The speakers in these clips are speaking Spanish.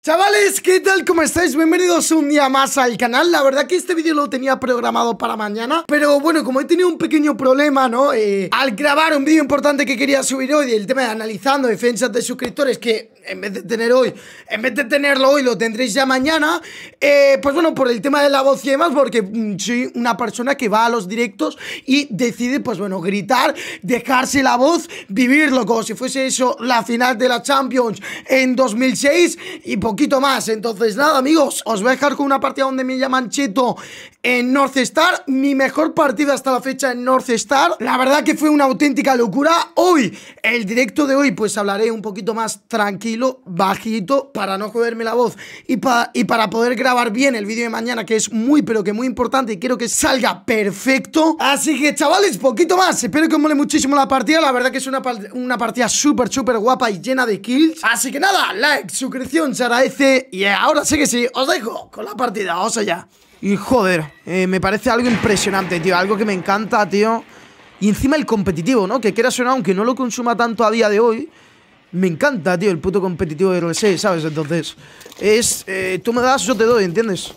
Chavales, ¿qué tal? ¿Cómo estáis? Bienvenidos un día más al canal. La verdad que este vídeo lo tenía programado para mañana, pero bueno, como he tenido un pequeño problema, ¿no? Al grabar un vídeo importante que quería subir hoy, el tema de analizando defensas de suscriptores, que en vez de tenerlo hoy, lo tendréis ya mañana. Pues bueno, por el tema de la voz y demás, porque soy una persona que va a los directos y decide, pues bueno, gritar, dejarse la voz, vivirlo como si fuese eso la final de la Champions en 2006 y poquito más. Entonces nada, amigos, os voy a dejar con una partida donde me llaman Cheto en North Star. Mi mejor partida hasta la fecha en North Star. La verdad que fue una auténtica locura. Hoy, el directo de hoy, pues hablaré un poquito más tranquilo, bajito, para no joderme la voz y para poder grabar bien el vídeo de mañana, que es muy pero que muy importante y quiero que salga perfecto. Así que chavales, poquito más. Espero que os mole muchísimo la partida. La verdad que es una partida súper guapa y llena de kills. Así que nada, like, suscripción, se agradece. Y ahora sí que sí, os dejo con la partida. Vamos allá. Y joder, me parece algo impresionante, tío. Algo que me encanta, tío. Y encima el competitivo, ¿no? Que quieras o no, aunque no lo consuma tanto a día de hoy, me encanta, tío, el puto competitivo de RL6, ¿sabes? Entonces, es... tú me das, yo te doy, ¿entiendes?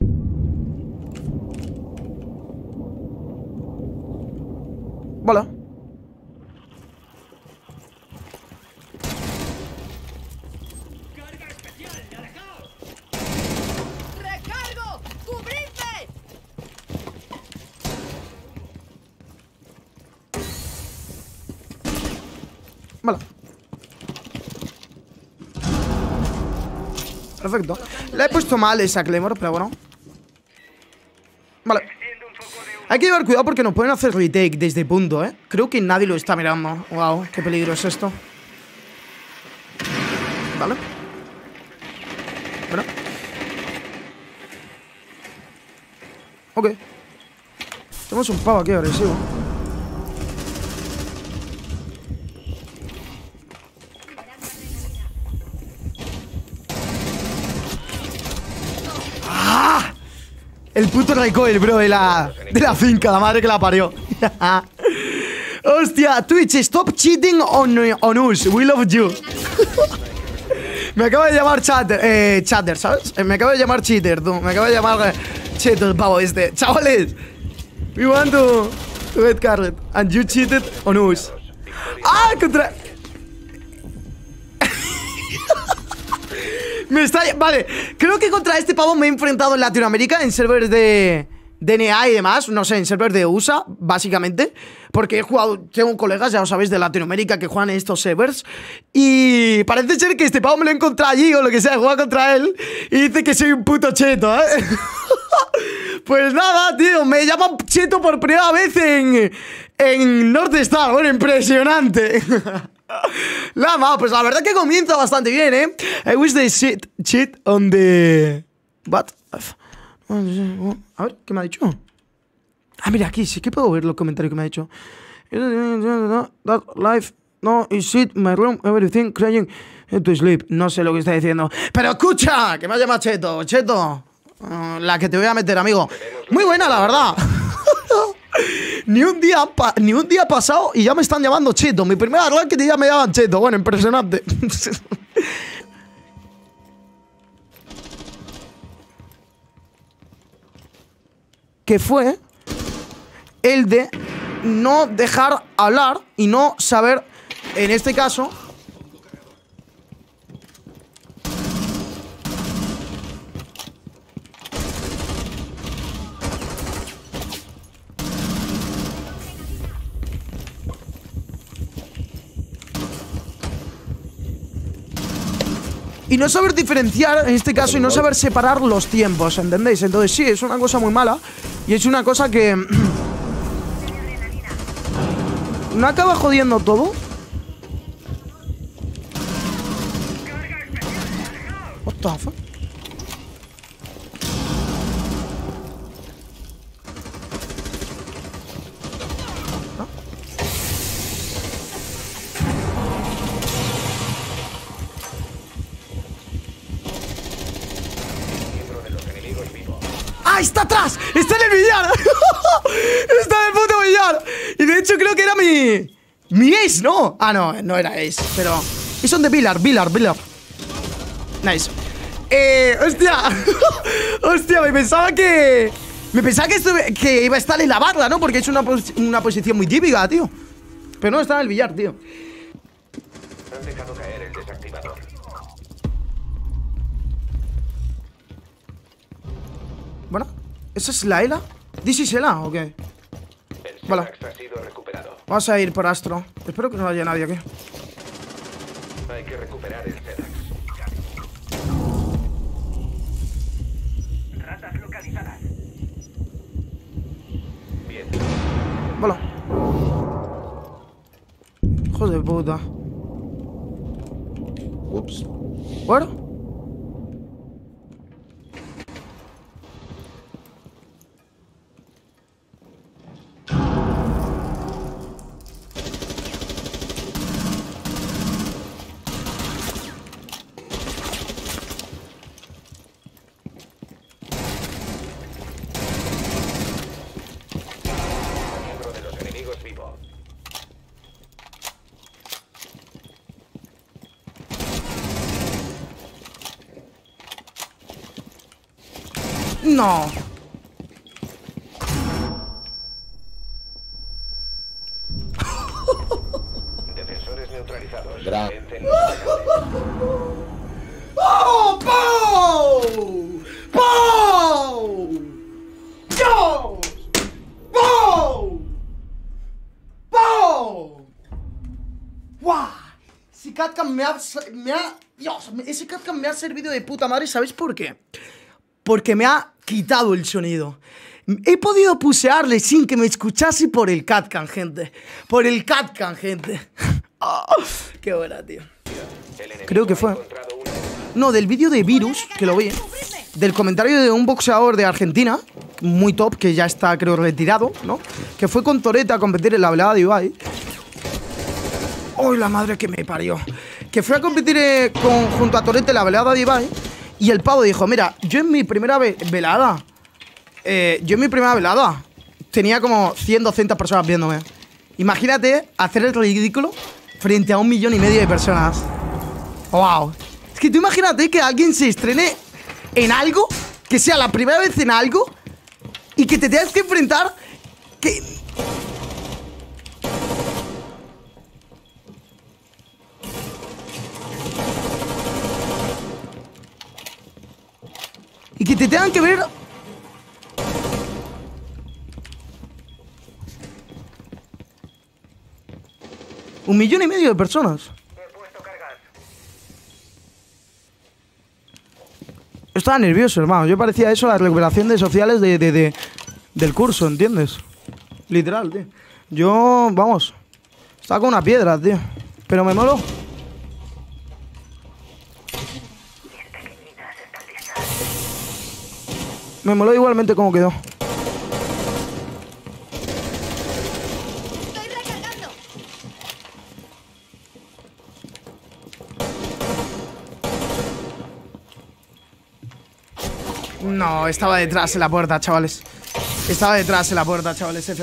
Vale. Vale. Perfecto. Le he puesto mal esa Claymore, pero bueno. Vale. Hay que llevar cuidado porque nos pueden hacer retake desde punto, ¿eh? Creo que nadie lo está mirando. Wow, qué peligro es esto. Vale. Bueno. Ok. Tenemos un pavo aquí agresivo. El puto recoil, bro, de la finca, la madre que la parió. Hostia, Twitch, stop cheating on us. We love you. Me acaba de llamar chatter, ¿sabes? Me acaba de llamar cheater, tú. Me acaba de llamar cheto el pavo este. Chavales, we want to get carried and you cheated on us. ¡Ah! Contra... Vale, creo que contra este pavo me he enfrentado en Latinoamérica, en servers de DNA y demás. No sé, en servers de USA, básicamente. Porque he jugado, tengo colegas, ya lo sabéis, de Latinoamérica que juegan en estos servers. Y parece ser que este pavo me lo he encontrado allí o lo que sea, juega contra él y dice que soy un puto cheto, ¿eh? Pues nada, tío, me llaman cheto por primera vez en North Star. Bueno, impresionante. Pues la verdad que comienza bastante bien, ¿eh? I wish they cheat on the... What? A ver, ¿qué me ha dicho? Ah, mira, aquí sí que puedo ver los comentarios que me ha dicho. That life, no, is it my room, everything, crying to sleep. No sé lo que está diciendo. Pero escucha, que me ha llamado Cheto. Cheto, la que te voy a meter, amigo. Muy buena, la verdad. Ni un día pasado y ya me están llamando Cheto. Mi primera ranked ya me llaman Cheto. Bueno, impresionante. Que fue el de no dejar hablar y no saber, en este caso... Y no saber diferenciar, en este caso, y no saber separar los tiempos, ¿entendéis? Entonces sí, es una cosa muy mala. Y es una cosa que... ¿no acaba jodiendo todo? What the fuck? ¡Ah, está atrás! ¡Está en el billar! ¡Está en el puto billar! Y de hecho creo que era mi ace, ¿no? Ah, no, no era ace, pero... Es on the Villar. Nice. Hostia. Hostia, me pensaba que... que iba a estar en la barra, ¿no? Porque es una posición muy típica, tío. Pero no, está en el billar, tío. Han dejado caer el desactivador. Bueno, ¿esa es la ELA? ¿This is ELA? Ok. El Vale. SEDAX ha sido recuperado. Vamos a ir por Astro. Espero que no haya nadie aquí. Hay que recuperar el SEDAX. Ratas localizadas. Bien. Vale. Hijo de puta. Ups. Bueno. Miembro de los enemigos vivo. No. Defensores neutralizados. Gra- Vence- ¡Oh! ¡Pow! ¡Pow! ¡Dios! ¡Pow! ¡Pow! ¡Guau! Ese Catcam Dios, ese Catcam me ha servido de puta madre, ¿sabéis por qué? Porque me ha quitado el sonido. He podido pusearle sin que me escuchase por el Catcam, gente. Por el Catcam, gente. Oh, qué buena, tío. El enemigo Creo que ha fue. encontrado una- No, del vídeo de Virus, que lo vi. Del comentario de un boxeador de Argentina, muy top, que ya está, creo, retirado, ¿no? Que fue con Toreta a competir en la velada de Ibai. ¡Ay, la madre que me parió! Que fue a competir junto a Toreta en la velada de Ibai. Y el pavo dijo, mira, yo en mi primera velada... tenía como 100, 200 personas viéndome. Imagínate hacer el ridículo frente a 1,5 millones de personas. ¡Wow! Es que tú imagínate que alguien se estrene en algo, que sea la primera vez en algo, y que te tengas que enfrentar... Y que te tengan que ver... Un 1,5 millones de personas. He puesto cargas. Estaba nervioso, hermano. Yo parecía eso, la recuperación de sociales del curso, ¿entiendes? Literal, tío. Yo, vamos, estaba con una piedra, tío. Pero me moló. Me moló igualmente cómo quedó. Estoy recargando. No, estaba detrás de la puerta, chavales. Estaba detrás de la puerta, chavales, F.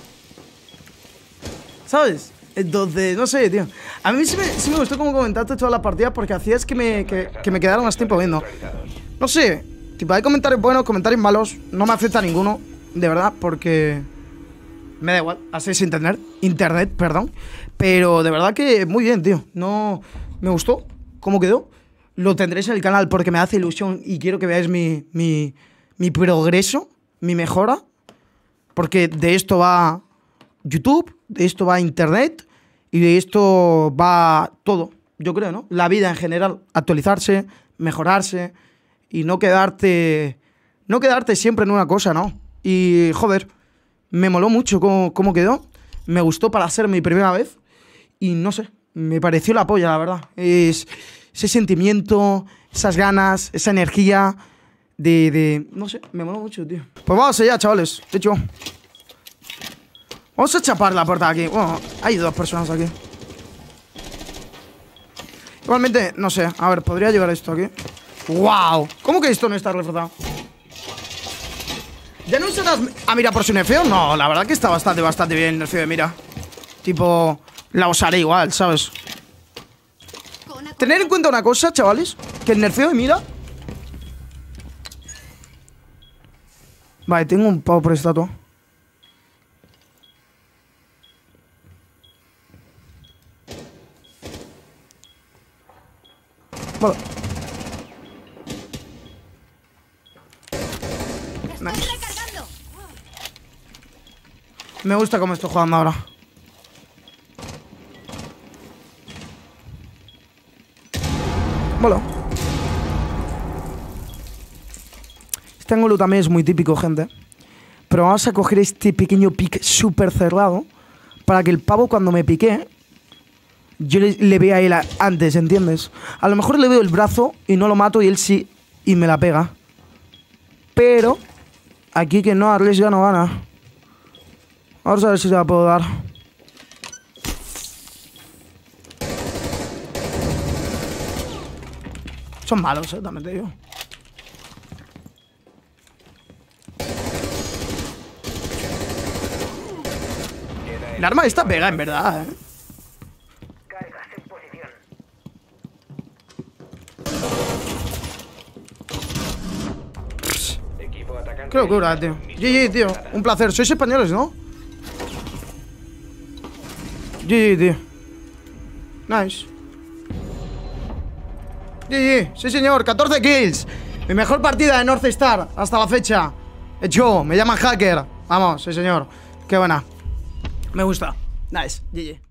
¿Sabes? Entonces, no sé, tío. A mí sí me gustó cómo comentaste todas las partidas porque hacías que me quedara más tiempo viendo. No sé, tipo, hay comentarios buenos, comentarios malos. No me afecta a ninguno, de verdad, porque me da igual, así es internet, perdón. Pero de verdad que muy bien, tío. No, me gustó cómo quedó. Lo tendréis en el canal porque me hace ilusión y quiero que veáis mi progreso, mi mejora. Porque de esto va YouTube, de esto va Internet y de esto va todo, yo creo, ¿no? La vida en general, actualizarse, mejorarse y no quedarte siempre en una cosa, ¿no? Y, joder, me moló mucho cómo quedó. Me gustó para ser mi primera vez y, no sé, me pareció la polla, la verdad. Ese sentimiento, esas ganas, esa energía no sé, me moló mucho, tío. Pues vamos allá, chavales. De hecho, vamos a chapar la puerta de aquí. Bueno, hay 2 personas aquí. Igualmente, no sé. A ver, ¿podría llevar esto aquí? ¡Wow! ¿Cómo que esto no está reforzado? ¿Ya no usarás a mira por su nerfeo? No, la verdad que está bastante bien el nerfeo de mira. Tipo, la usaré igual, ¿sabes? Tener en cuenta una cosa, chavales, que el nerfeo de mira Vale, tengo un pavo por estatua. Vale. Nice. Me gusta cómo estoy jugando ahora. Vale. Este ángulo también es muy típico, gente. Pero vamos a coger este pequeño pick súper cerrado para que el pavo cuando me pique yo le vea a él antes, ¿entiendes? A lo mejor le veo el brazo y no lo mato y él sí y me la pega. Pero aquí que no arriesga no gana. Vamos a ver si se la puedo dar. Son malos, también te digo. El arma esta pega, en verdad, Cargas en posición. Equipo atacante. Qué locura, tío. GG, tío. Un placer. Sois españoles, ¿no? GG, tío. Nice. GG. Sí, señor. 14 kills. Mi mejor partida de North Star hasta la fecha. Hecho. Me llaman hacker. Vamos, sí, señor. Qué buena. Me gusta. Nice. GG.